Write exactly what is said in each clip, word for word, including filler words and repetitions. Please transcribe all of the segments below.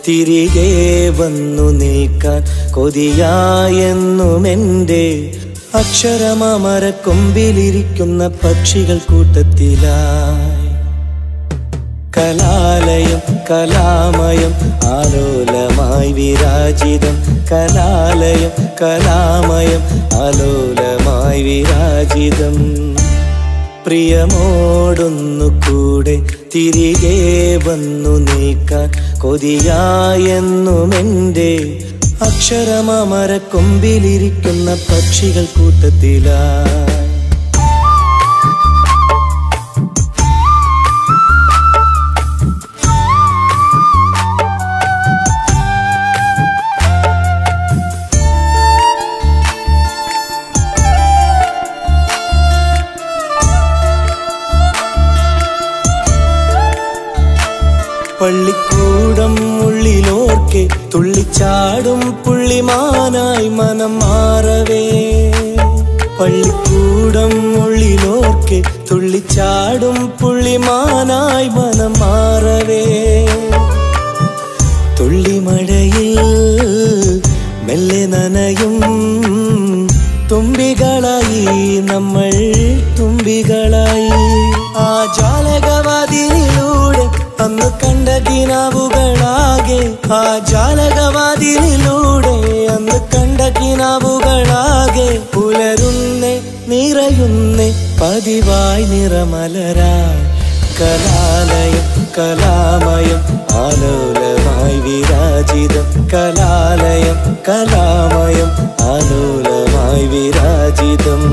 തിരികെ വന്നു നിൽക്കാൻ കൊതിയായെന്നുമെൻ്റെ അക്ഷരമാമര കൊമ്പിലിരിക്കുന്ന പക്ഷികൾ കൂട്ടത്തിലായി. കലാലയം കലാമയം ആലോലമായി വിരാജിതം, കലാലയം കലാമയം ആലോലമായി വിരാജിതം. പ്രിയമോടൊന്നു കൂടെ തിരികെ വന്നു നിൽക്കാൻ കൊതിയായെന്നുമെൻ്റെ അക്ഷരമാമര കൊമ്പിലിരിക്കുന്ന പക്ഷികൾ കൂട്ടത്തിലായി. പള്ളിക്കൂടം ഉള്ളിലോർക്കെ തുള്ളിച്ചാടും പുള്ളിമാനായി മനം മാറവേ. പള്ളിക്കൂടം ഉള്ളിലോർക്കെ തുള്ളിച്ചാടും പുള്ളിമാനായി മനം മാറവേ. തുള്ളിമഴയിൽ മെല്ലെ നനയും തുമ്പികളായി നമ്മൾ തുമ്പികളായി. ആ ജാലകവാതിലൂടെ അന്ന് കണ്ട കിനാവുകളാകെ, ആ ജാലകവാതിലൂടെ അന്ന് കണ്ട കിനാവുകളാകെ പുലരുന്നേ നിറയുന്നേ പതിവായി നിറമലരായി. കലാലയം കലാമയം ആലോലമായി വിരാജിതം, കലാലയം കലാമയം ആലോലമായി വിരാജിതം.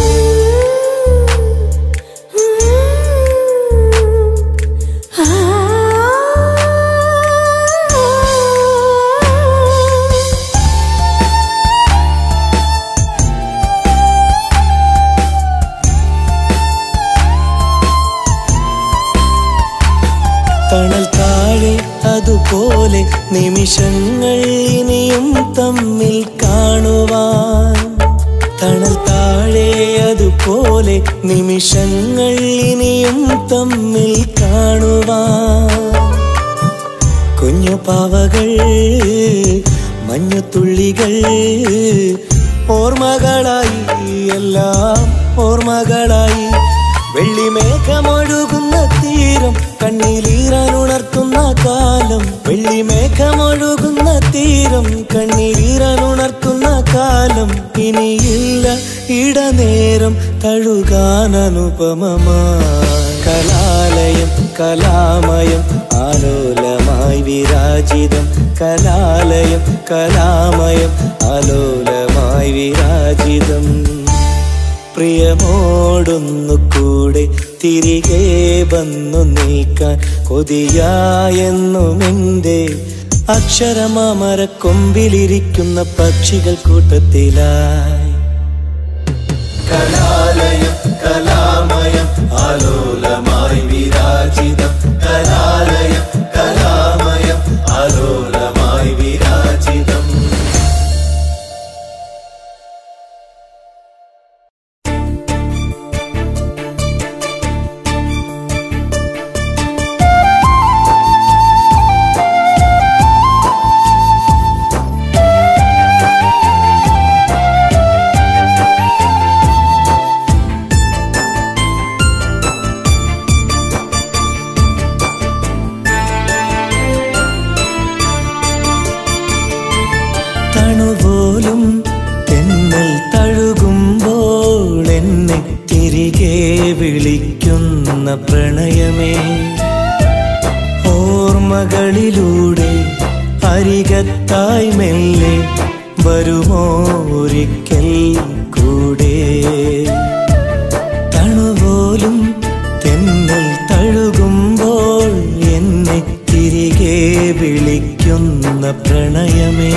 തണൽ താഴെ അതുപോലെ നിമിഷങ്ങൾ ഇനിയും തമ്മിൽ കാണുവാൻ. തണൽ താഴെ അതുപോലെ നിമിഷങ്ങൾ ഇനിയും തമ്മിൽ കാണുവാൻ. കുഞ്ഞു പാവകൾ മഞ്ഞുതുള്ളികൾ ഓർമ്മകളായി, എല്ലാം ഓർമ്മകളായി. വെള്ളിമേഘമൊഴുകുന്ന തീരം കണ്ണീരീരാനുണർത്തുന്ന കാലം, വെള്ളിമേഘമൊഴുകുന്ന തീരം കണ്ണീരീരാനുണർത്തുന്ന കാലം. ഇനിയില്ല ഇടനേരം തഴുകാൻ അനുപമമായി. കലാലയം കലാമയം ആലോലമായി വിരാജിതം, കലാലയം കലാമയം ആലോലമായി വിരാജിതം. പ്രിയമോടൊന്നു കൂടെ തിരികെ വന്നു നിൽക്കാൻ കൊതിയായെന്നുമെൻ്റെ അക്ഷരമാമര കൊമ്പിലിരിക്കുന്ന പക്ഷികൾ കൂട്ടത്തിലായി. കലാലയം കലാമയം ആലോലമായി വിരാജിതം, കലാലയം കലാമയം ആലോലമായി വിരാജിതം. തണുപോലും തെന്നൽ തഴുകുമ്പോൾ എന്നെ തിരികെ വിളിക്കുന്ന പ്രണയമേ, ഓർമ്മകളിലൂടെ അരികത്തായി മെല്ലെ വരുമോ ഒരിക്കൽ കൂടെ. തണുപോലും തെന്നൽ തഴുകുമ്പോൾ എന്നെ തിരികെ വിളിക്കുന്ന പ്രണയമേ,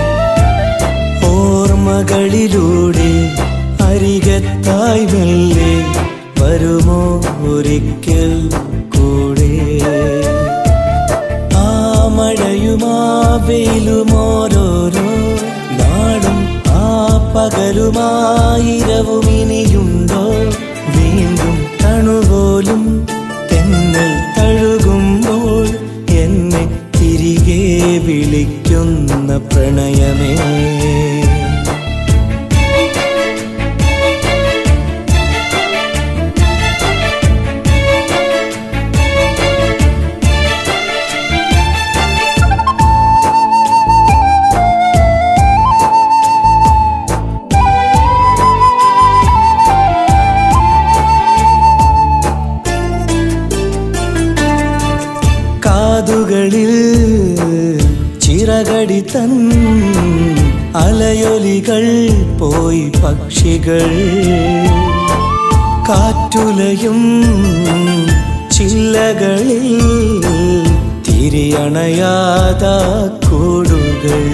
ഓർമ്മകളിലൂടെ അരികത്തായി മെല്ലെ വരുമോ ഒരിക്കൽ കൂടെ. ആ മഴയുമാ വെയിലുമോരോരോ നാടും ആ പകലുമായിരവും ഇനിയുണ്ടോ. വീണ്ടും തണുപോലും തെന്നൽ തഴുകുമ്പോൾ എന്നെ തിരികെ വിളിക്കുന്ന പ്രണയമേ. കാതുകളിൽ ചിറകടി തൻ അലയൊലികൾ പോയി പക്ഷികൾ കാറ്റുലയും ചില്ലകളിൽ തിരിയണയാതാ കൂടുകൾ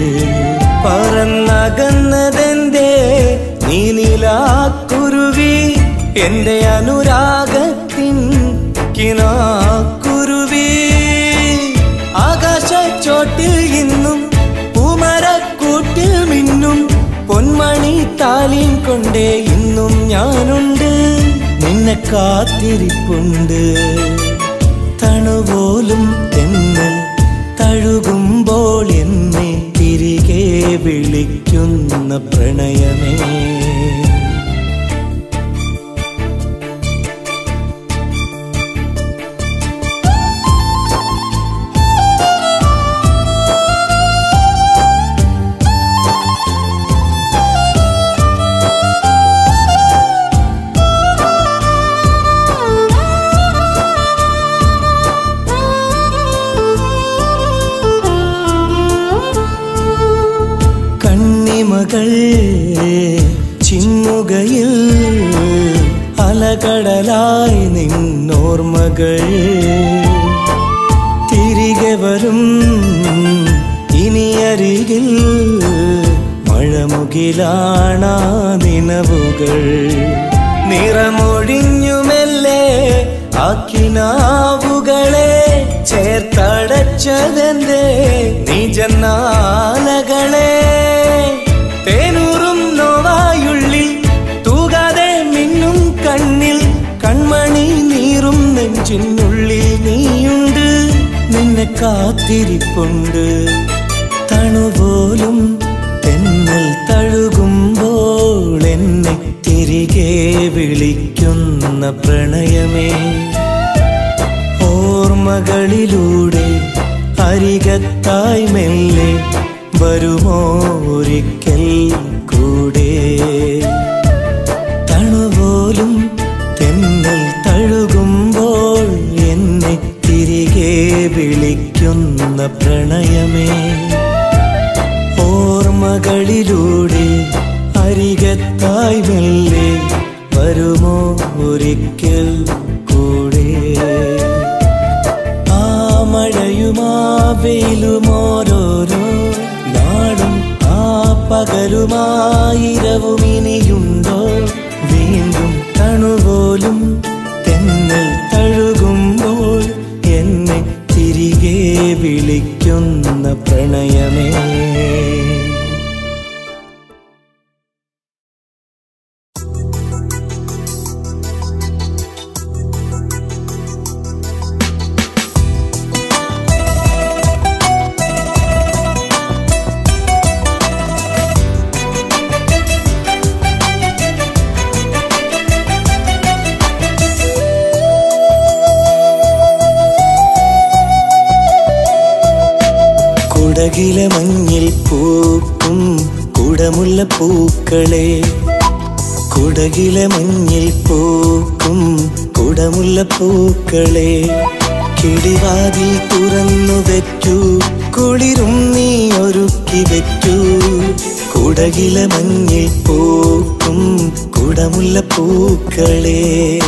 പറന്നകന്നതെന്തേ നീനിലാക്കുരുവി എന്റെ അനുരാഗത്തിൻ കിനാക്കുരുവി ആകാശച്ചോട്ടിൽ ഇന്നും പൂമരക്കൂട്ടിൽ മിന്നും പൊന്മണി താലിൻ കൊണ്ടേ ഇന്നും ഞാനുണ്ട് നിന്നെ കാത്തിരിപ്പുണ്ട് തണുപോലും തെന്നൽ തഴുകുമ്പോൾ എന്നെ തിരികെ വിളിക്കുന്ന പ്രണയമേ. മകൾ ചിമ്മുകയിൽ അലകടലായി നിന്നോർമകൾ തിരികെ വരും ഇനി അരികിൽ മഴമുകിലാണാ നിനവുകൾ നിറമൊഴിഞ്ഞുമെല്ലേ ആക്കിനാവുകളെ ചേർത്തടച്ചതെന്തേ നീ ജന്നാലകളെ തേനൂറും നോവായുള്ളിൽ തൂകാതെ മിന്നും കണ്ണിൽ കൺമണി നീറും നെഞ്ചിനുള്ളിൽ നീയുണ്ട് നിന്നെ കാത്തിരിപ്പുണ്ട് തണുപോലും തെന്നൽ തഴുകുമ്പോൾ എന്നെ തിരികെ വിളിക്കുന്ന പ്രണയമേ. ഓർമ്മകളിലൂടെ അരികത്തായി മെല്ലെ വരുമോ ഒരിക്കൽ കൂടെ തണുപോലും തെന്നൽ തഴുകുമ്പോൾ എന്നെ തിരികെ വിളിക്കുന്ന പ്രണയമേ. ഓർമ്മകളിലൂടെ അരികത്തായി മെല്ലെ വരുമോ ഒരിക്കൽ കൂടെ ആ മഴയുമാ വെയിലുമോരോരോ നാടും ആ പകലുമായിരവും ഇനിയുണ്ടോ വീണ്ടും തണുപോലും തെന്നൽ തഴുകുമ്പോൾ എന്നെ തിരികെ വിളിക്കുന്ന പ്രണയമേ. കുടകിലെ മഞ്ഞിൽ പൂക്കും കുടമുല്ല പൂക്കളെ കുടകിലെ മഞ്ഞിൽ പൂക്കും കുടമുല്ല പൂക്കളെ കിളിവാതിൽ തുറന്നു വെച്ചു കുളിരും നീ ഒരുക്കി വെച്ചു കുടകിലെ മഞ്ഞിൽ പൂക്കും കുടമുല്ല പൂക്കളെ.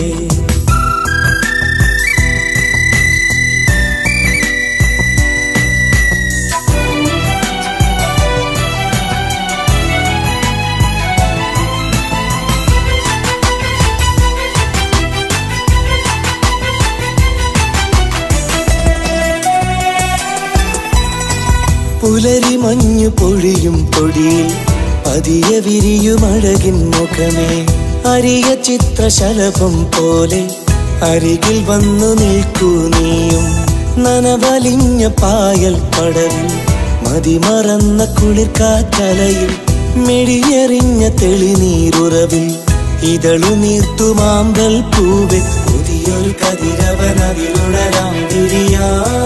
പുലരി മഞ്ഞു പൊഴിയും പൊടിയിൽ പതിയെ വിരിയുമഴകിൻ മുഖമേ അരിയ ചിത്രശലഭം പോലെ അരികിൽ വന്നു നിൽക്കൂ നീയും നനവലിഞ്ഞ പായൽ പടവിൽ മതിമറന്ന കുളിർക്കാറ്റലയിൽ മെഴിയെറിഞ്ഞ തെളിനീരുറവിൽ ഇതളു നീർത്തു മാമ്പൽ പൂവെ പുതിയൊരു കതിരവനതിലുണരാം തിരിയാ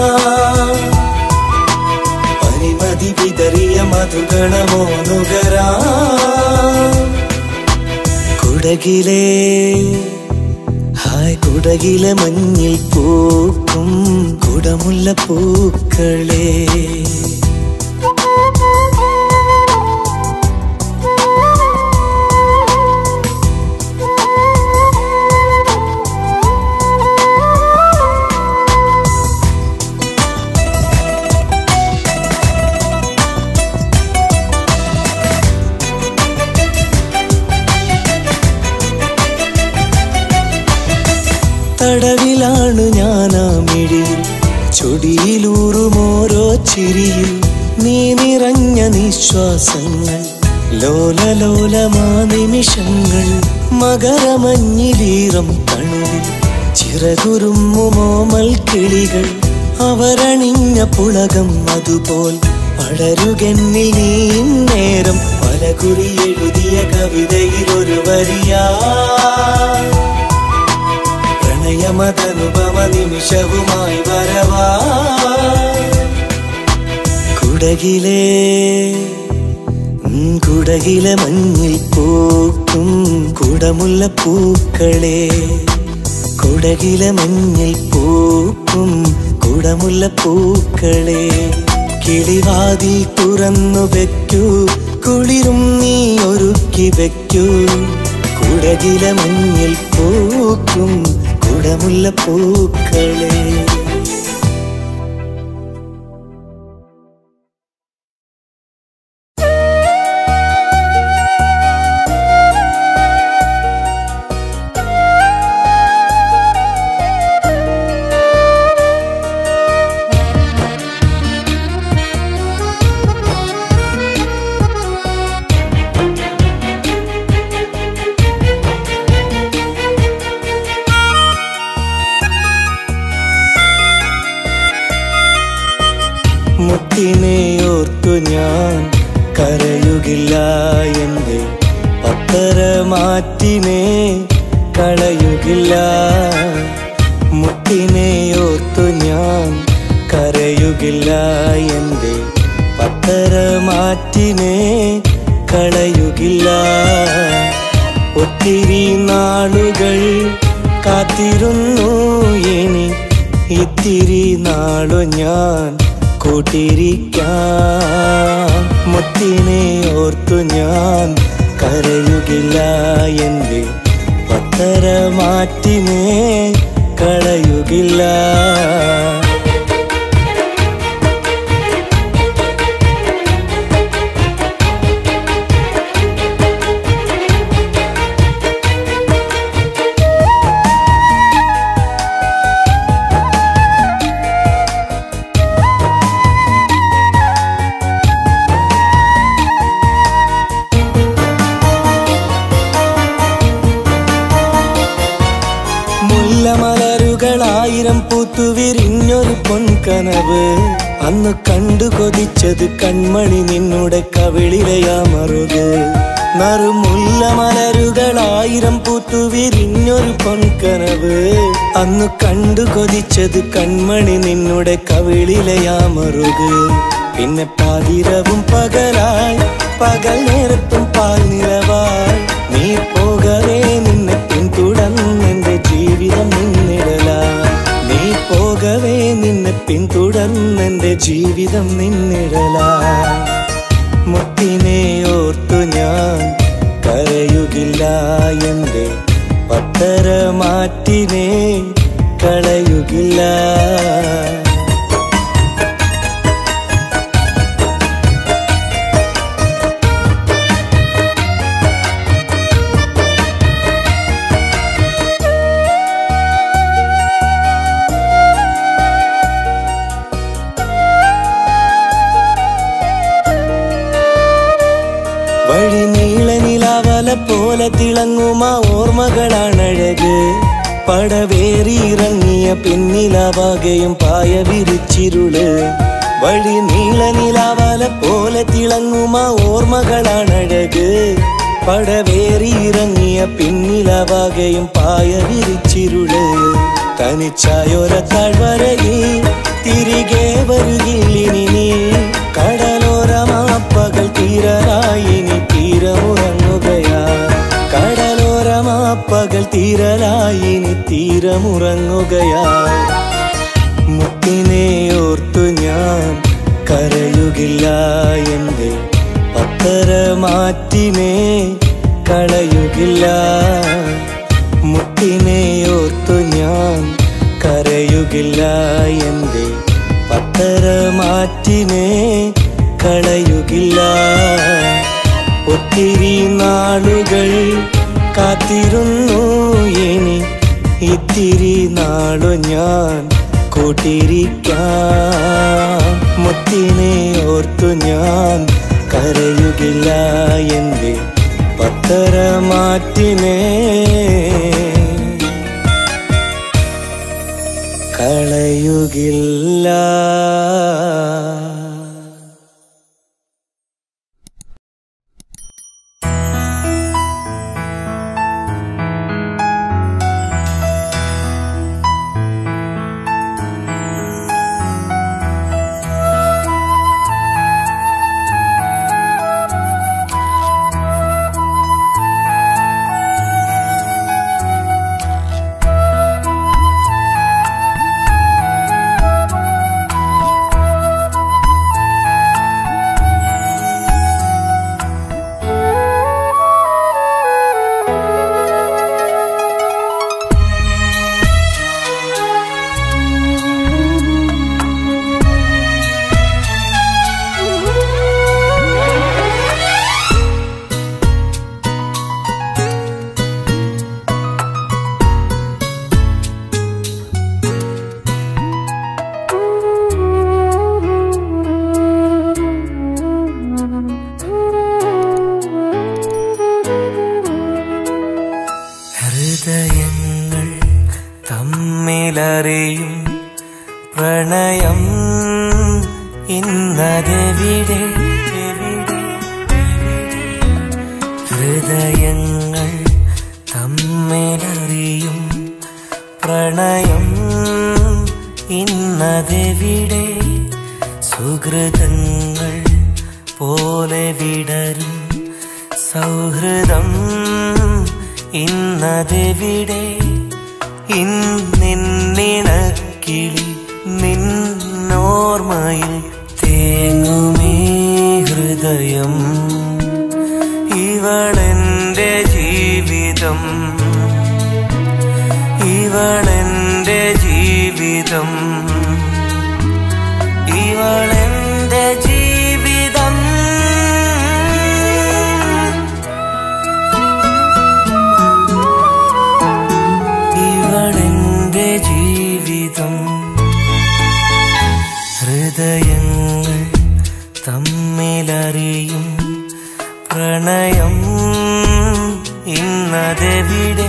പരിമതി വിതറിയ മധുഗണമോ നുകരാ കുടകിലേ ഹായ് കുടകിലെ മഞ്ഞിൽ പൂക്കും കുടമുല്ല പൂക്കളേ തടവിലാണ് ഞാനാ മിഴിയിൽ ചൊടിയിലൂറുമോരോ ചിരിയിൽ നീ നിറഞ്ഞ നിശ്വാസങ്ങൾ ലോലലോലമാ നിമിഷങ്ങൾ മകരമഞ്ഞിലീറം കണ്ണുവിൽ ചിറകുരുമ്മുമോമൽ കിളികൾ അവരണിഞ്ഞ പുളകം അതുപോൽ പടരുകെന്നിൽ നീ നേരം പലകുറി എഴുതിയ കവിതയിലൊരു വരിയാ പ്രണയമതനുപമ നിമിഷവുമായി വരവാ കുടകിലേ കുടകിലെ മഞ്ഞിൽ പൂക്കും കുടമുല്ല പൂക്കളേ കുടകിലെ മഞ്ഞിൽ പൂക്കും കുടമുല്ല പൂക്കളേ കിളിവാതി തുറന്നു വെക്കൂ കുളിരും നീ ഒരുക്കി വെക്കൂ കുടകിലെ മഞ്ഞിൽ പൂക്കും കുടമുല്ല പൂക്കളേ മുത്തിനെയോർത്തു ഞാൻ കരയുകില്ല എൻ്റെ പത്തരമാറ്റിനെ കളയുകില്ല മുത്തിനെയോർത്തു ഞാൻ കരയുകില്ല എൻ്റെ പത്തരമാറ്റിനെ കളയുകില്ല ഒത്തിരി നാളുകൾ കാത്തിരുന്നു ഇനി ഇത്തിരി നാളു ഞാൻ കൂട്ടിരിക്കാം മുത്തിനെ ഓർത്തു ഞാൻ കരയുകില്ല എൻ്റെ പത്തരമാറ്റിനെ കളയുകില്ല മലരുകളായിരം പൂത്തുവിരിഞ്ഞൊരു പൊൻകനവ് അന്ന് കണ്ടു കൊതിച്ചത് കൺമണി നിന്നുടെ കവിളിലയാമറുത് നറുമുല്ല മലരുകളായിരം പൂത്തുവിരിഞ്ഞൊരു പൊൻകനവ് അന്ന് കണ്ടു കൊതിച്ചത് കൺമണി നിന്നുടെ കവിളിലയാമറുത് പിന്നെ പാതിരവും പകലായി പകൽ നേരത്തും പാൽ നിലവായി നീ പോകവേ നിന്നെ പിന്തുടർന്നെന്റെ ജീവിതം നിന്നിടലായി നീ പോകവേ നിന്നെ പിന്തുടർന്നെന്റെ ജീവിതം നിന്നിടലായി മുത്തിനെ ഓർത്തു ഞാൻ കരയുകില്ല എൻ്റെ പത്തരമാറ്റിനെ കളയുകില്ല വഴി നീളനിലാവല പോലെ തിളങ്ങുമാ ഓർമ്മകളാണഴക് പടവേറിയിറങ്ങിയ പിന്നിലാവാകെയും പായ വിരിച്ചിരുള് വഴി നീള നിലാവല പോലെ തിളങ്ങുമ ഓർമ്മകളാണഴക്. പടവേറിയിറങ്ങിയ പിന്നിലവകയും പായ വിരിച്ചിരുള്. തനിച്ചായൊര താഴ്വരയിൽ തിരികെ വരുകില്ലിനി നീ. കടലോരമാപ്പകൽ തീരലായിനി തീരമുറങ്ങുകയാ. കടലോരമാപ്പകൽ തീരലായിനി തീരമുറങ്ങുകയാ. മുത്തിനെ ഓർത്തു ഞാൻ കരയുകില്ല, എൻ്റെ പത്തര മാറ്റിനെ കളയുകില്ല. മുത്തിനെ ഓർത്തു ഞാൻ കരയുകില്ല, എൻ്റെ പത്തര മാറ്റിനെ കളയുകില്ല. ഒത്തിരി നാളുകൾ കാത്തിരുന്നു, ഇനി ഇത്തിരി നാളു ഞാൻ കൂട്ടിരിക്കാം. മുത്തിനെ ഓർത്തു ഞാൻ കരയുകില്ല, എൻ്റെ പത്തര മാറ്റിനെ കളയുകില്ല. ഹൃദയങ്ങൾ തമ്മിലറിയും പ്രണയം ഇന്നതെവിടെ? ഹൃദയങ്ങൾ തമ്മിലറിയും പ്രണയം ഇന്നതെവിടെ? സുഹൃതങ്ങൾ പോലെ വിടരും സൗഹൃദം ഇന്നതെവിടെ? ഇന്നിന്നിണക്കിളി നിന്നോർമ്മയിൽ തേങ്ങുമീ ഹൃദയം. ഇവളെന്റെ ജീവിതം, ഇവളെന്റെ ജീവിതം, ഇവളെന്റെ ജീവിതം. ഇവളെന്റെ ജീവിതം. ഹൃദയങ്ങൾ തമ്മിലറിയും പ്രണയം ഇന്നതെവിടെ?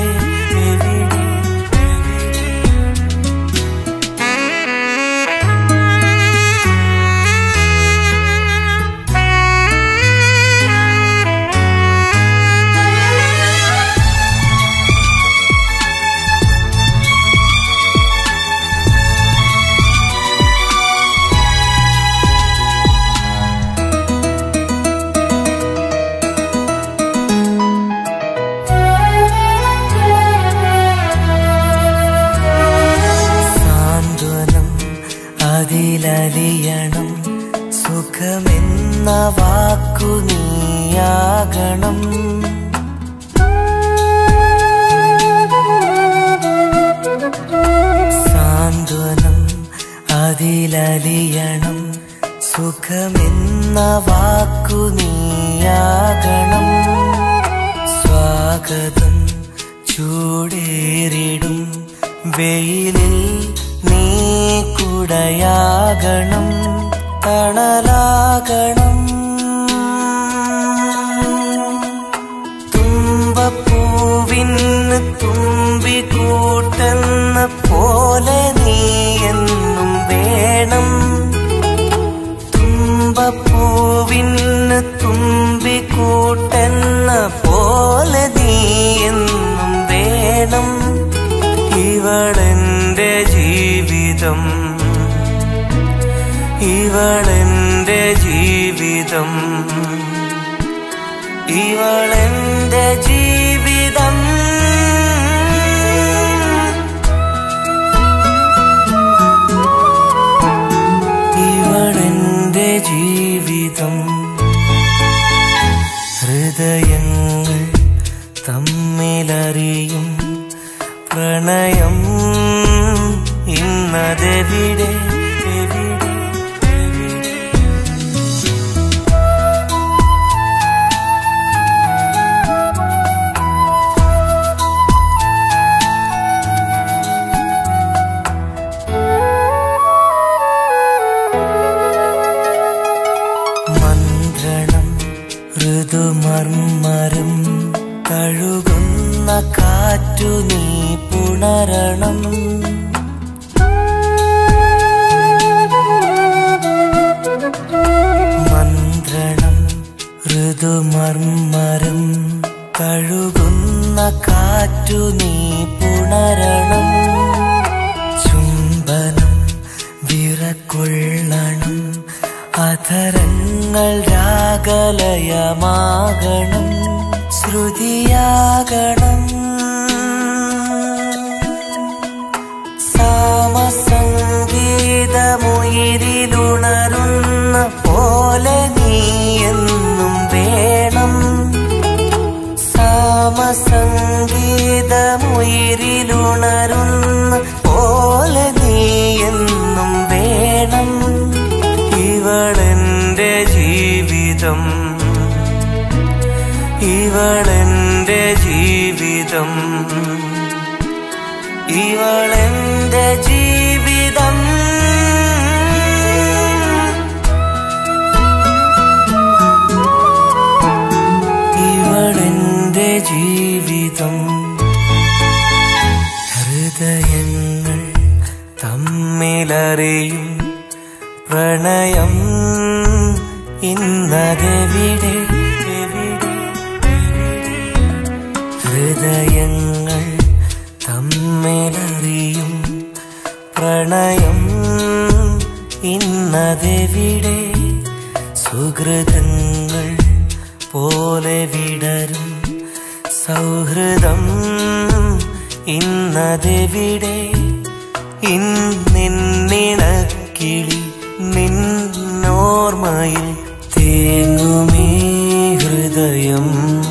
അതിലലിയണം സുഖമെന്ന വാക്കു നീയാകണം. സാന്ത്വനം അതിലലിയണം സുഖമെന്ന വാക്കു നീയാകണം. സ്വാഗതം ചൂടേറിടും വെയിലിൽ നീ കുടയാകണം, തണലാകണം. തുമ്പപ്പൂവിന് തുമ്പി കൂട്ടെന്ന പോലെ നീ എന്നും വേണം. ഇവളെന്റെ ജീവിതം ഇവളെന്റെ ജീവിതം ഹൃദയങ്ങൾ തമ്മിലറിയും പ്രണയം ഇന്നതെവിടെ എവിടെ മന്ത്രണം ഋതുമർമ്മരം കഴുകുന്ന കാറ്റു നീ പുണരണം മന്ത്രണം ഋതുമർമ്മരം കഴുകുന്ന കാറ്റു നീ പുണരണം ചുംബനം വിറകൊള്ളണം അധരങ്ങൾ രാഗലയമാകണം ശ്രുതിയാകണം സാമസംഗീതമുയിരിലുണരുന്ന പോലെ നീ എന്നും വേണം സാമസംഗീതമുയിരിലുണരുന്ന പോലെ നീ എന്നും വേണം ഇവളെന്റെ ജീവിതം ഇവളെന്റെ ജീവിതം ഇവളെന്റെ ജീവിതം ഇവളെന്റെ ജീവിതം ഹൃദയങ്ങൾ തമ്മിലറിയും പ്രണയം ഇന്നതെവിടെ എവിടെ ഹൃദയങ്ങൾ തമ്മിലറിയും പ്രണയം ഇന്നതെവിടെ സുഹൃതങ്ങൾ പോലെ വിടരും സൗഹൃദം ഇന്നതെവിടെ ഇന്നിണക്കിളി നിന്നോർമ്മയിൽ തേങ്ങുമീ ഹൃദയം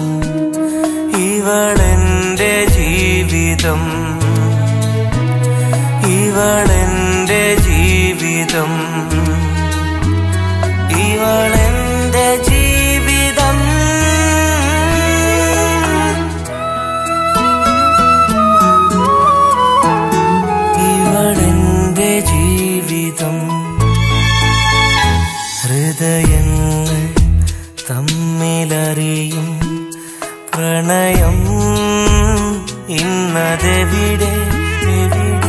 ഇവളെന്റെ ജീവിതം ഇവളെന്റെ ജീവിതം ഇവളെന്റെ ജീവിതം ഇവളെന്റെ ജീവിതം ഹൃദയങ്ങൾ തമ്മിലറിയും പ്രണയം ഇന്നതെവിടെ എവിടെ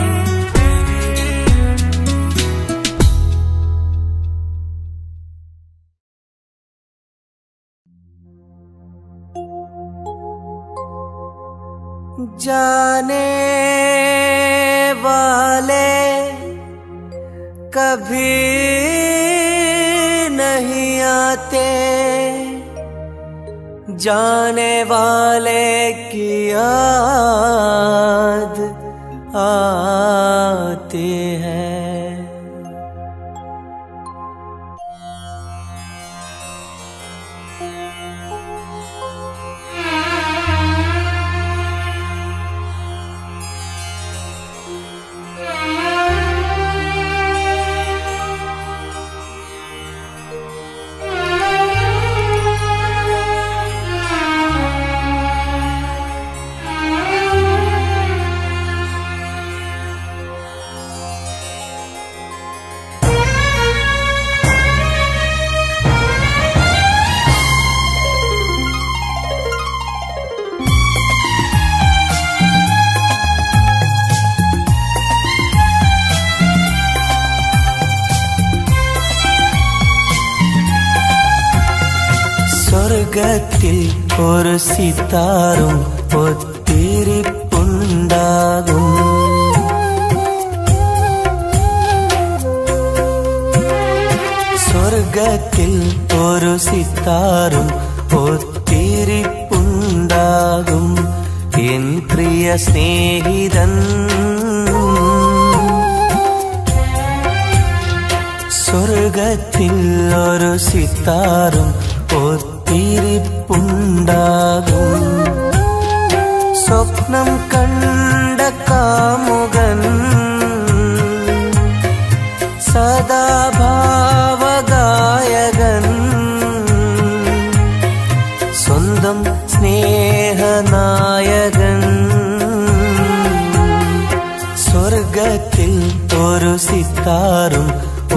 जाने वाले कभी नहीं आते जाने वाले की याद आती है സ്വർഗത്തിൽ ഒരു സിതാറും ഒത്തിരിപ്പുണ്ടാകും സ്വർഗത്തിൽ ഒരു സിതാറും ഒത്തിരി ഒത്തിരിപ്പുണ്ടാകും എൻ പ്രിയ സ്നേഹിതൻ. സ്വർഗത്തിൽ ഒരു സിത്താറും ഒത്തിരിപ്പുണ്ടാകും. സ്വപ്നം കണ്ട കാമുകൻ സദാഭാവഗായകൻ സ്വന്തം സ്നേഹനായകൻ. സ്വർഗത്തിൽ ഒരു സിത്താറും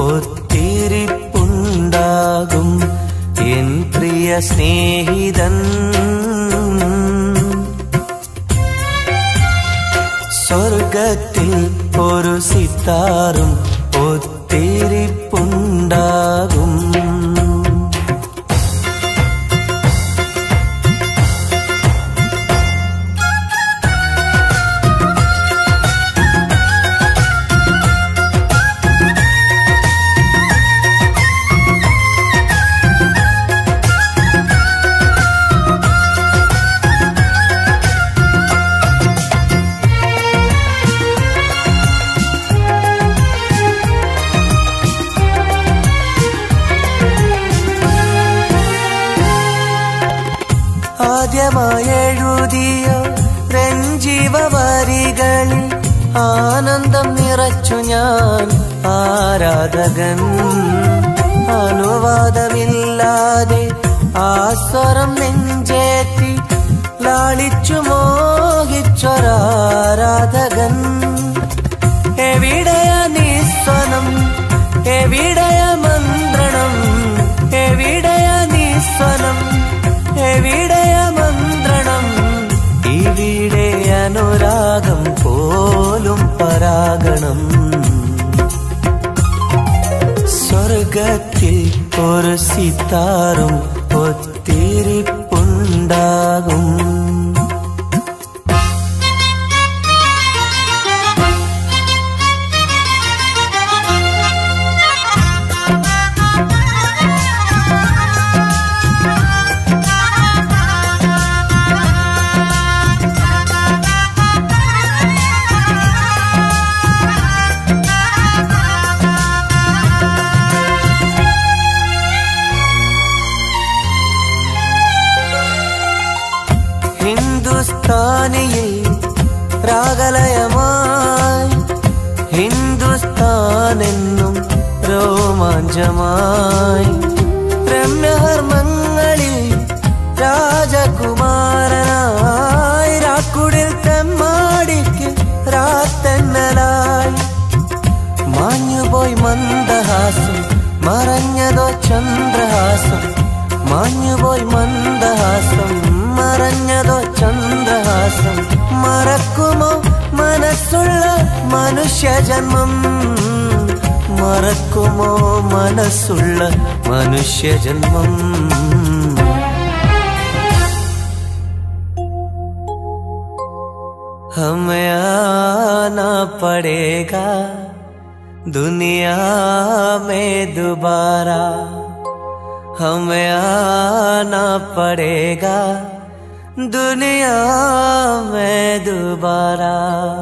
ഒത്തിരിപ്പുണ്ടാകും എൻ പ്രിയ സ്നേഹിതൻ. സ്വർഗത്തിൽ ഒരു സിത്താറും ഒത്തിരിപ്പുണ്ടാകും. ആദ്യമായെഴുതിയ രഞ്ജീവവരികളിൽ ആനന്ദം നിറച്ചു ഞാൻ ആരാധകൻ. അനുവാദമില്ലാതെ ആ സ്വരം നെഞ്ചേറ്റി ലാളിച്ചു മോഹിച്ചൊരാരാധകൻ. എവിടെയ നിസ്വനം, എവിടെയ മന്ത്രണം, എവിടെയ നിസ്വനം, എവിടെയ മന്ത്രണം, ഇവിടെ അനുരാഗം പോലും പരാഗണം. സ്വർഗത്തിൽ ഒരു സിത്താറും ഒത്തിരിപ്പുണ്ടാകും. ഹിന്ദുസ്ഥാനിയിൽ രാഗലയമായി, ഹിന്ദുസ്ഥാനെന്നും രോമാഞ്ചമായി, രമ്യഹർമ്മങ്ങളിൽ രാജകുമാരനായി, രാക്കുടിൽ തെമ്മാടിക്ക് രാത്തെന്നലായി. മാഞ്ഞുപോയി മന്ദഹാസം, മറഞ്ഞതോ ചന്ദ്രഹാസം, മാഞ്ഞുപോയി മന്ദഹാസം, മറഞ്ഞതോ ചന്ദ്രഹാസം. മറക്കുമോ മനസ്സുള്ള മനുഷ്യജന്മം, മറക്കുമോ മനസ്സുള്ള മനുഷ്യജന്മം. हमें आना पड़ेगा दुनिया में दोबारा, हमें आना पड़ेगा दुनिया में दोबारा.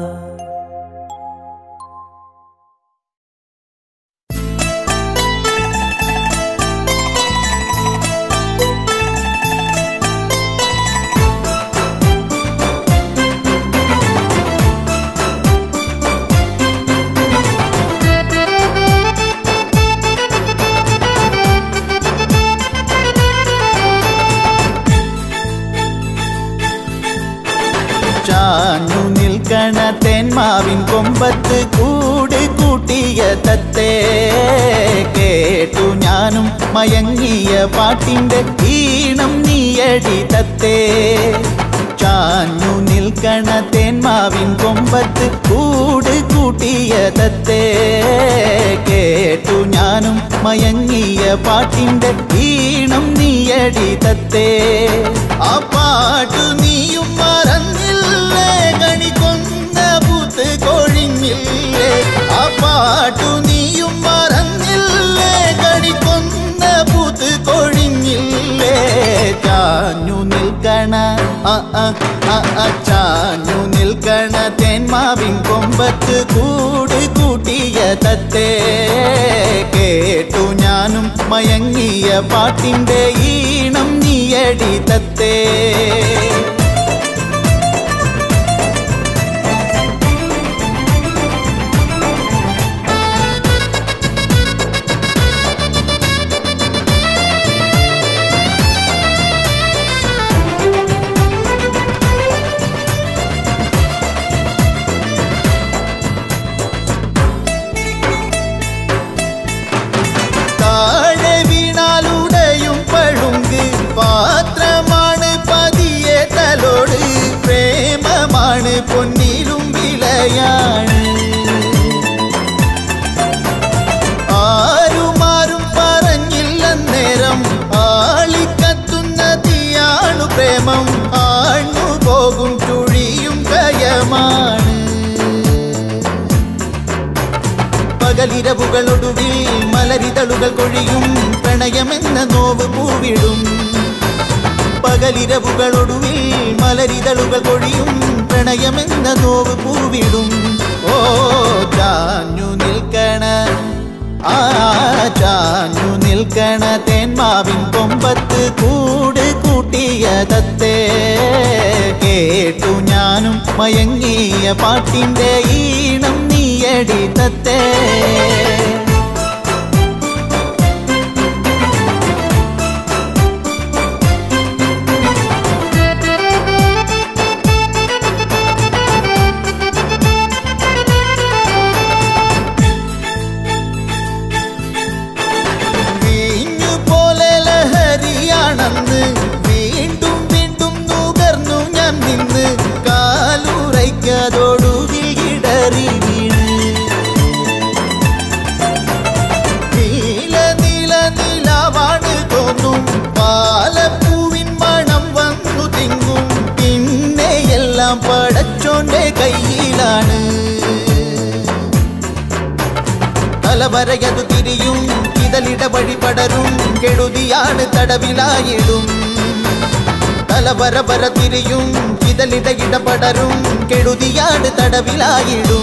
ചാഞ്ഞു നിൽക്കണ തേന്മാവിൻ കൊമ്പത്ത് കൂട് കൂട്ടിയ തത്തേ, കേട്ടു ഞാനും മയങ്ങിയ പാട്ടിൻ്റെ ഈണം നീയടി തത്തേ. ചാഞ്ഞു നിൽക്കണ തേന്മാവിൻ കൊമ്പത്ത് കൂട് കൂട്ടിയ തത്തേ, കേട്ടു ഞാനും മയങ്ങിയ പാട്ടിൻ്റെ ഈണം നീയടി തത്തേ. ആ പാട്ടു നീയും മറന്നില്ലേ, കണി കൊന്ന പൂത്ത് കൊഴിഞ്ഞില്ലേ. ആ പാട്ടു നീയും മറന്നില്ലേ, കണി കൊന്ന പൂത്ത് കൊഴിഞ്ഞില്ലേ. ചാഞ്ഞു നിൽ ചാഞ്ഞു നിൽക്കണ തേന്മാവിൻ കൊമ്പത്ത് കൂട് കൂട്ടിയ തത്തേ കേട്ടു ഞാനും മയങ്ങിയ പാട്ടിന്റെ ഈണം നീയടി തത്തേ പാത്രമാണ് പതിയെ തലോട് പ്രേമമാണ് പൊന്നിലും വിലയാണ് ആരുമാരും പറഞ്ഞില്ലെന്നേരം ആളിക്കത്തുന്ന തീയാണു പ്രേമം ആണു പോകും ചുഴിയും കയമാണ് പകലിരവുകളൊടുവിൽ മലരിതളുകൾ കൊഴിയും പ്രണയമെന്ന നോവ് പൂവിടും പകലിരവുകളൊടുവിൽ മലരിതളുകൾ കൊഴിയും പ്രണയമെന്ന നോവ് പൂവിടും ഓ ചാഞ്ഞു നിൽക്കണ ആ ചാഞ്ഞു നിൽക്കണ തേന്മാവിൻ കൊമ്പത്ത് കൂട് കൂട്ടിയ തത്തേ കേട്ടു ഞാനും മയങ്ങിയ പാട്ടിന്റെ ഈണം നീയടി തത്തേ വീണ്ടും വീണ്ടും നുകർന്നു ഞാൻ നിന്ന് കാലുറയ്ക്കതോടുവിൽ ഇടറി വീണ് നീല നീല നിലാവാണ് തോന്നും പാലപ്പൂവിൻ മണം വന്നു തിങ്ങും പിന്നെ എല്ലാം പടച്ചോന്റെ കയ്യിലാണ് തലവരയതു തിരിയും ഇതളിട വഴി പടരും കെടുതിയാണ് തടവിലായിടും തലവര വര തിരിയും ഇതളിട ഇടപടരും കെടുതിയാണ് തടവിലായിടും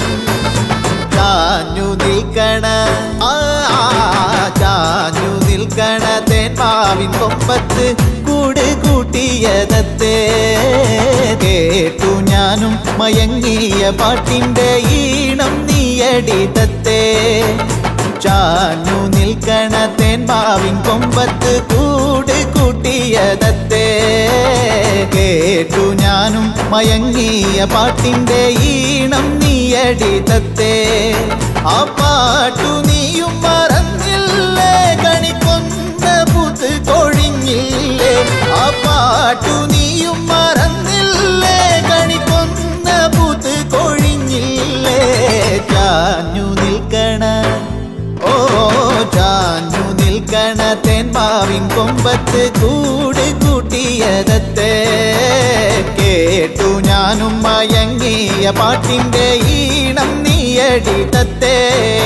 ചാഞ്ഞു നിൽക്കണ ആ ചാഞ്ഞു നിൽക്കണ തേന്മാവിൻ കൊമ്പത്ത് കൂട് കൂട്ടിയ തത്തേ കേട്ടു ഞാനും മയങ്ങിയ പാട്ടിന്റെ ഈണം നീയടി തത്തേ ചാഞ്ഞു നിൽക്കണ തേന്മാവിൻ കൊമ്പത്ത് കൂട് കൂട്ടിയ തത്തേ കേട്ടു ഞാനും മയങ്ങിയ പാട്ടിന്റെ ഈണം നീയടി തത്തേ ആ പാട്ടു നീയും മറന്നില്ലേ കണിക്കൊന്ന പൂത്ത് കൊഴിഞ്ഞില്ലേ ആ പാട്ടു നീയും മറന്നില്ലേ കണിക്കൊന്ന പൂത്ത് കൊഴിഞ്ഞില്ലേ ചാഞ്ഞു നിൽക്കണ ഓ ചാഞ്ഞു നിൽക്കണ തേന്മാവിൻ കൊമ്പത്ത് കൂട് കൂട്ടിയ തത്തേ കേട്ടു ഞാനും മയങ്ങിയ പാട്ടിന്റെ ഈണം നീയടി തത്തേ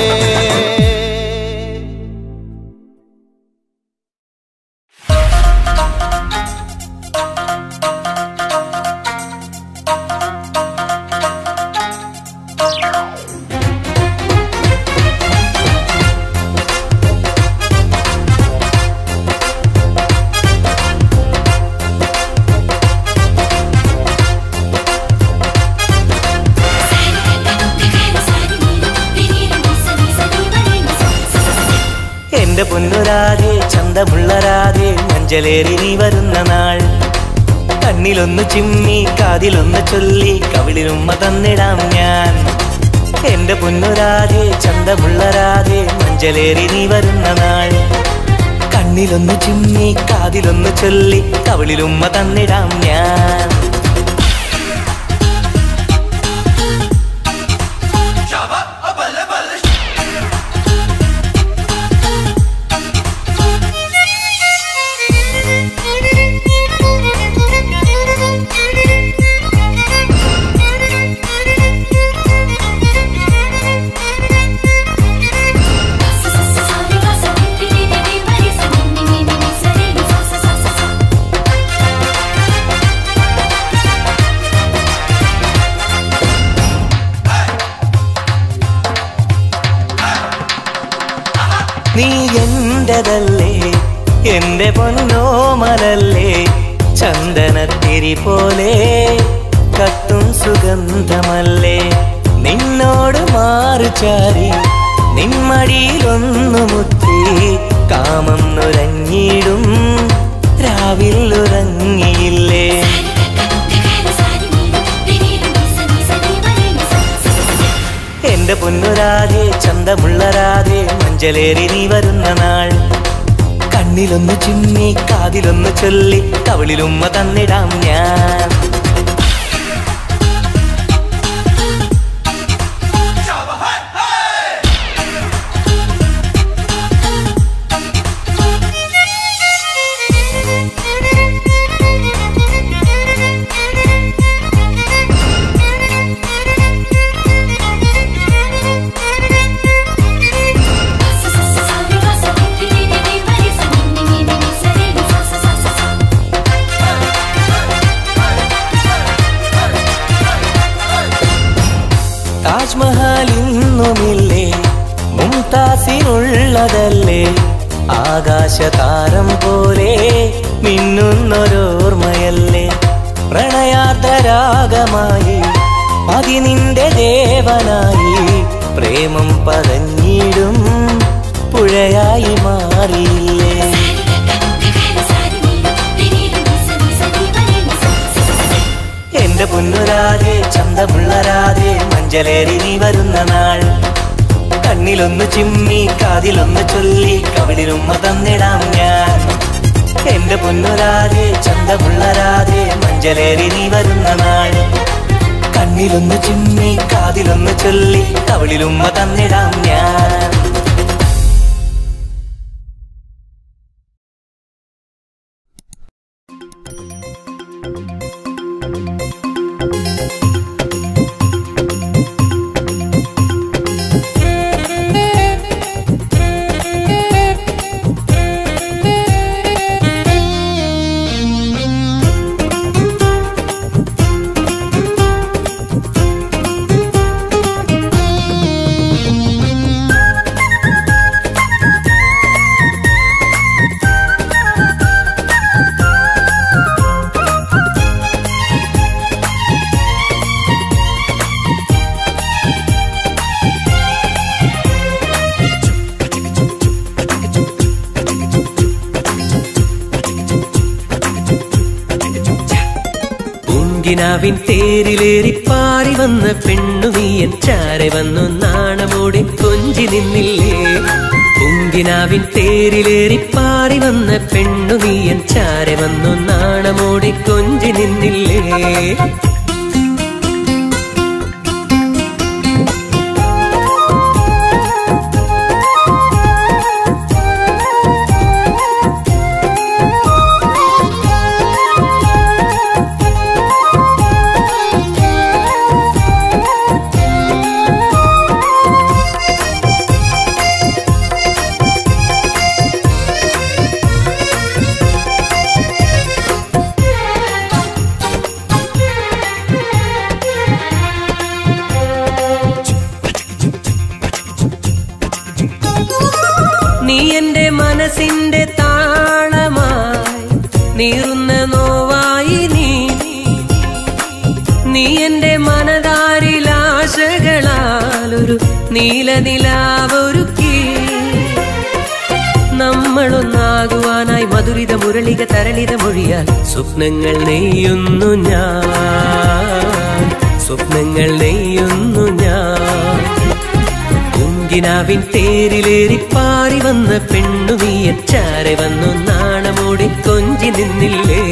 പൊന്നുരാധേ ചന്തമുള്ളരാധേ മഞ്ചലേറി നീ വരുന്ന നാൾ കണ്ണിലൊന്നു ചിമ്മി കാതിലൊന്നു ചൊല്ലി കവിളിലുമ്മ തന്നിടാം ഞാൻ എന്റെ പൊന്നുരാധേ ചന്തമുള്ളരാധേ മഞ്ചലേറി നീ വരുന്ന നാൾ കണ്ണിലൊന്നു ചിമ്മി കാതിലൊന്നു ചൊല്ലി കവിളിലുമ്മ തന്നിടാം ഞാൻ പോയതല്ലേ എന്റെ പൊന്നോമലല്ലേ ചന്ദനത്തിരി പോലെ കത്തും സുഗന്ധമല്ലേ നിന്നോട് മാറുചാരി നിന്മടിയിലൊന്നു മുത്തി കാമം നുരഞ്ഞിടും രാവിൽ ഉറങ്ങിയില്ലേ എന്റെ പൊന്നുരാധേ ചന്തമുള്ള രാധേ മഞ്ചലേറി നീ വരുന്ന നാൾ കണ്ണിലൊന്നു ചിമ്മി കാതിലൊന്നു ചൊല്ലി കവിളിലുമ്മ തന്നിടാം ഞാൻ താജ്മഹലിന്നുമില്ലേ മുംതാസിനുള്ളതല്ലേ ആകാശതാരം പോലെ മിന്നുന്നൊരോർമ്മയല്ലേ പ്രണയാർദ്ധരാഗമായി പതിനിന്റെ ദേവനായി പ്രേമം പതഞ്ഞിടും പുഴയായി മാറിയില്ലേ എന്റെ പൊന്നുരാധേ ചന്തമുള്ള രാധേ മഞ്ചലേറി നീ വരുന്ന നാൾ കണ്ണിലൊന്നു ചിമ്മി കാതിലൊന്നു ചൊല്ലി കവിളിലുമ്മ തന്നിടാം ഞാൻ എന്റെ പൊന്നുരാധേ ചന്തമുള്ള രാധേ മഞ്ചലേറി നീ വരുന്ന നാൾ കണ്ണിലൊന്നു ചിമ്മി കാതിലൊന്നു ചൊല്ലി കവിളിലുമ്മ തന്നിടാം ഞാൻ ിൻ തേരിലേറി പാറി വന്ന പെണ്ണു നീയൻ ചാരെ വന്നു നാണമോടെ കൊഞ്ചി നിന്നില്ലേ പൂങ്കിനാവിൻ തേരിലേറി പാറി വന്ന പെണ്ണു നീയൻ ചാരെ വന്നു നാണമോടെ കൊഞ്ചി നിന്നില്ലേ നീ എന്റെ മനസ്സിന്റെ താളമായി നീറുന്ന നോവായി നീ നീ എന്റെ മനതാരിലാശകളാലൊരു നീലനിലാവൊരുക്കി നമ്മളൊന്നാകുവാനായി മധുരിത മുരളിക തരളിത മൊഴിയാൽ സ്വപ്നങ്ങൾ നെയ്യുന്നു ഞാൻ സ്വപ്നങ്ങൾ നെയ്യുന്നു ഞാൻ പൂങ്കിനാവിൻ തേരിലേറി പാറി വന്ന പെണ്ണു നീയൻ ചാരെ വന്നു നാണമോടി കൊഞ്ചി നിന്നില്ലേ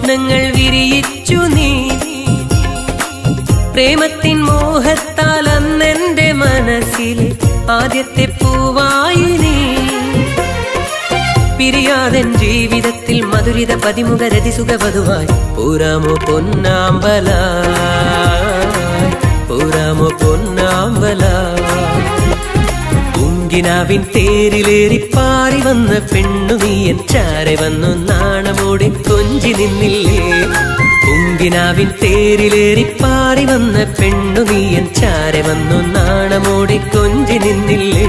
സ്വപ്നങ്ങൾ വിരിയിച്ചു നീ. പ്രേമത്തിൻ മോഹത്താൽ അന്നെന്റെ മനസ്സിൽ ആദ്യത്തെ പൂവായി നീ. പിരിയാതൻ ജീവിതത്തിൽ മധുരിത പതിമുഖ രതിസുഖവധുവായി പൂരാമോ പൊന്നാമ്പലായി, പൂരാമോ പൊന്നാമ്പലായി. പൂങ്കിനാവിൻ തേരിലേറി പാറി വന്ന പെണ്ണു നീയൻ ചാരെ വന്നു നാണമോടെ കൊഞ്ചി നിന്നില്ലേ. പൂങ്കിനാവിൻ തേരിലേറി പാറി വന്ന പെണ്ണു നീയൻ ചാരെ വന്നു നാണമോടെ കൊഞ്ചി നിന്നില്ലേ.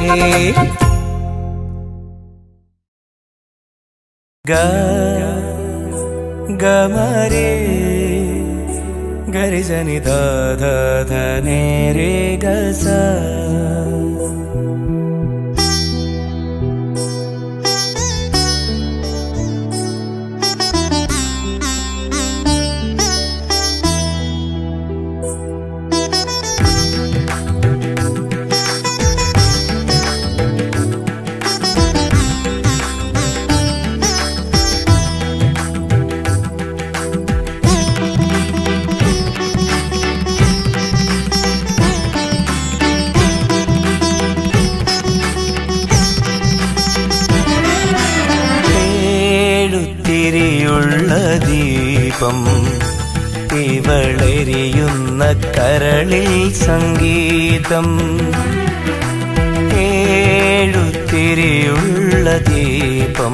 ഗ ഗമരേ ഗരിജനി ധ ധ ധ നെ രേ ഗ സ. ദീപം ഇവളെരിയുന്ന കരളിൽ സംഗീതം. ഏഴുത്തിരിയുള്ള ദീപം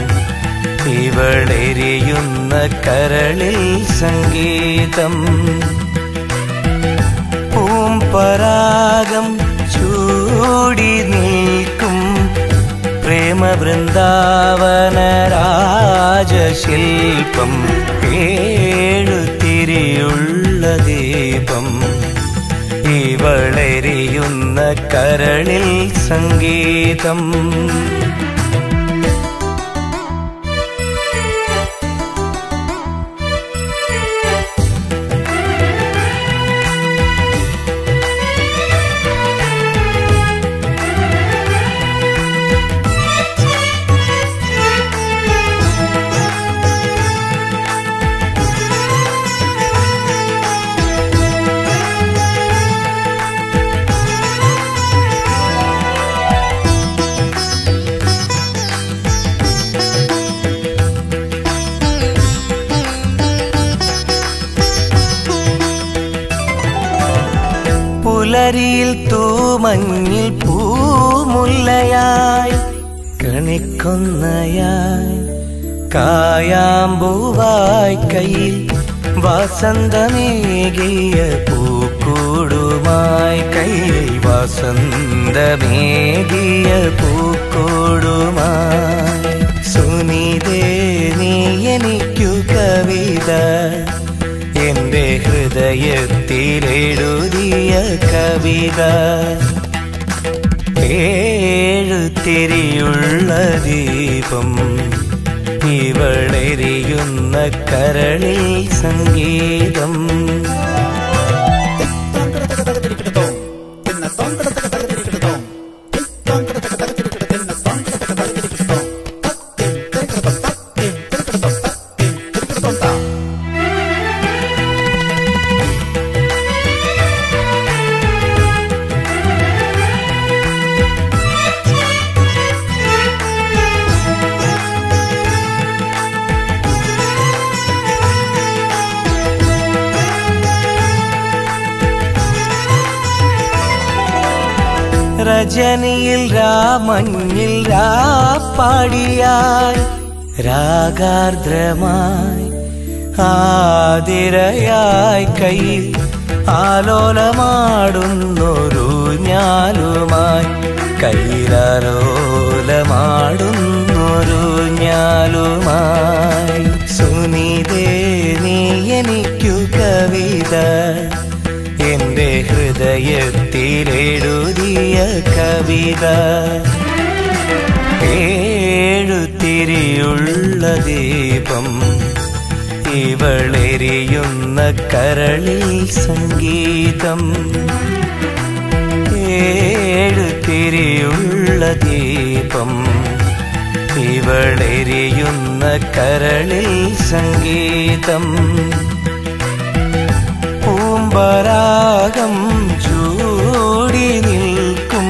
ഇവളെരിയുന്ന കരളിൽ സംഗീതം. പൂമ്പരാഗം ചൂടി നിൽക്കും പ്രേമവൃന്ദാവന രാജശില്പം. ഏഴുത്തിരിയുള്ള ദീപം ഇവളെരിയുന്ന കരളിൽ സംഗീതം. പുലരിയിൽ തൂമഞ്ഞിൽ പൂമുല്ലയായി കണിക്കൊന്നയായി കായാമ്പൂവായി കയ്യിൽ വസന്തമേകിയ പൂക്കൂടുമായി കയ്യിൽ വസന്തമേകിയ പൂക്കൂടുമായി. സുനിതേ നീ എനിക്കു കവിത എന്റെ ഹൃദയത്തിലെഴുതിയ കവിത. ഏഴുത്തിരിയുള്ള ദീപം ഇവളെരിയുന്ന കരളിൽ സംഗീതം. രജനിയിൽ രാമഞ്ഞിൽ രാപ്പാടിയായി രാഗാർദ്രമായി ആതിരയായി കയ്യിൽ ആലോലമാടുന്നൊരു ഞാലുമായി കയ്യിലാലോലമാടുന്നൊരു ഞാലുമായി. സുനിതേ നീ എനിക്കു കവിത എന്റെ ഹൃദയത്തിലെഴുതിയ കവിത. ഏഴുത്തിരിയുള്ള ദീപം ഇവളെരിയുന്ന കരളിൽ സംഗീതം. ഏഴുത്തിരിയുള്ള ദീപം ഇവളെരിയുന്ന കരളിൽ സംഗീതം പൂമ്പരാഗം ചൂടി നിൽക്കും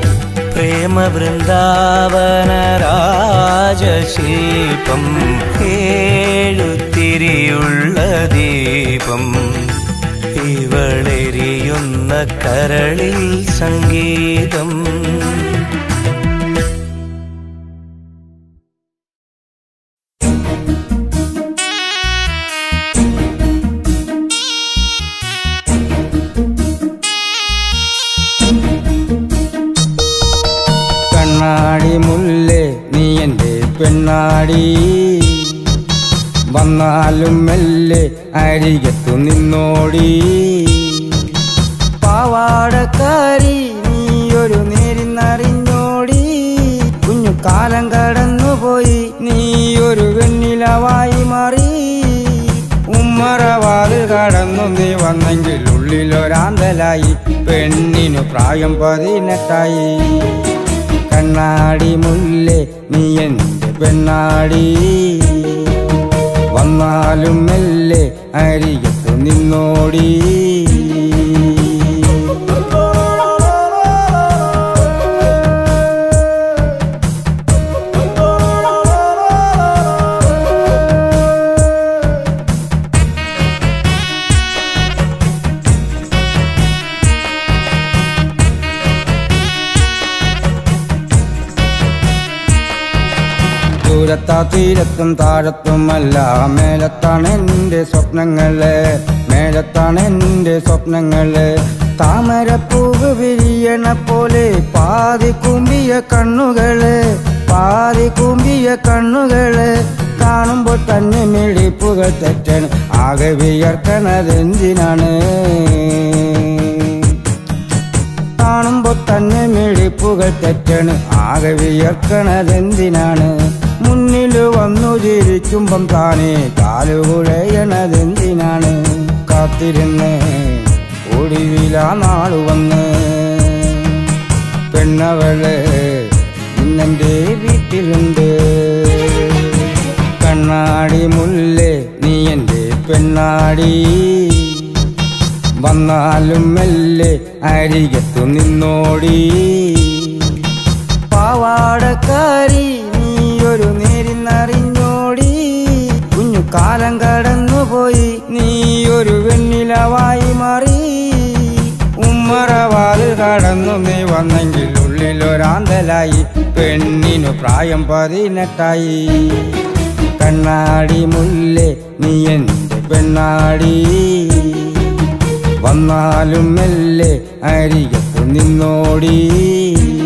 പ്രേമവൃന്ദാവന രാജശില്പം ഏഴുത്തിരിയുള്ള ദീപം ഇവളെരിയുന്ന കരളിൽ സംഗീതം കണ്ണാടി മുല്ലേ നീ എൻ്റെ പെണ്ണാടി വന്നാലും മെല്ലെ അരികത്തു നിന്നോടി പാവാടക്കാരി നീയൊരു നേരിന്നറിഞ്ഞോടി കുഞ്ഞു കാലം കടന്നുപോയി നീയൊരു വെണ്ണിലവായി മാറി ഉമ്മറവാതിൽ കടന്നു നീ വന്നെങ്കിൽ ഉള്ളിലൊരാന്തലായി പെണ്ണിനു പ്രായം പതിനെട്ടായി കണ്ണാടി മുല്ലേ നീ എൻ്റെ പെണ്ണാടി വന്നാലും മെല്ലെ അരികത്തു നിന്നോടി ദൂരത്താ തീരത്തും താഴത്തുമല്ല മേലത്താണ് എൻ്റെ സ്വപ്നങ്ങള് മേലത്താണ് എൻ്റെ സ്വപ്നങ്ങള് താമരപ്പൂവ് വിരിയണ പോലെ പാതി കുമ്പിയ കണ്ണുകള് പാതി കുമ്പിയ കണ്ണുകള് കാണുമ്പോൾ തന്നെ മിഴിപ്പുകൾ തെറ്റണ് ആകെ വിയർക്കണതെന്തിനാണ് കാണുമ്പോൾ തന്നെ മിഴിപ്പുകൾ തെറ്റണ് ആകെ വിയർക്കണതെന്തിനാണ് മുന്നില് വന്നു ചിരിക്കുമ്പം താനേ കാലുകുഴയണതെന്തിനാണ് കാത്തിരുന്ന് ഒടുവിലാ നാളു വന്ന് പെണ്ണവള് ഇന്നെൻ്റെ വീട്ടിലുണ്ട് കണ്ണാടി മുല്ലേ നീ എൻ്റെ പെണ്ണാടി വന്നാലും മെല്ലെ അരികത്തു നിന്നോടി പാവാടക്കാരി നീയൊരു നേരിന്നറിഞ്ഞോടി കുഞ്ഞു കാലം കടന്നുപോയി നീയൊരു വെണ്ണിലവായി മാറി ഉമ്മറവാതിൽ കടന്നു നീ വന്നെങ്കിൽ ഉള്ളിലൊരാന്തലായി പെണ്ണിനു പ്രായം പതിനെട്ടായി കണ്ണാടി മുല്ലേ നീ എൻ്റെ പെണ്ണാടി വന്നാലും മെല്ലെ അരികത്തു നിന്നോടി